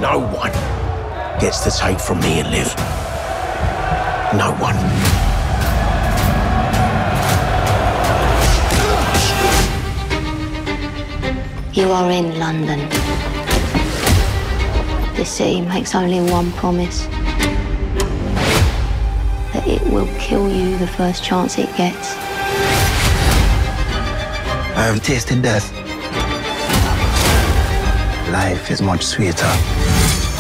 No one gets to take from me and live. No one. You are in London. This city makes only one promise. That it will kill you the first chance it gets. I have tasted death. Life is much sweeter